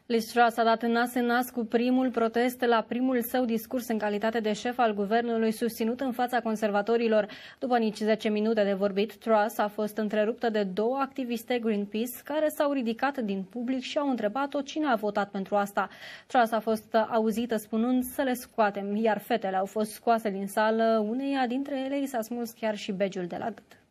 Liz Truss a dat nas în nas cu primul protest la primul său discurs în calitate de șef al guvernului susținut în fața conservatorilor. După nici 10 minute de vorbit, Truss a fost întreruptă de două activiste Greenpeace care s-au ridicat din public și au întrebat-o cine a votat pentru asta. Truss a fost auzită spunând să le scoatem, iar fetele au fost scoase din sală, uneia dintre ele i s-a smuls chiar și badge-ul de la gât.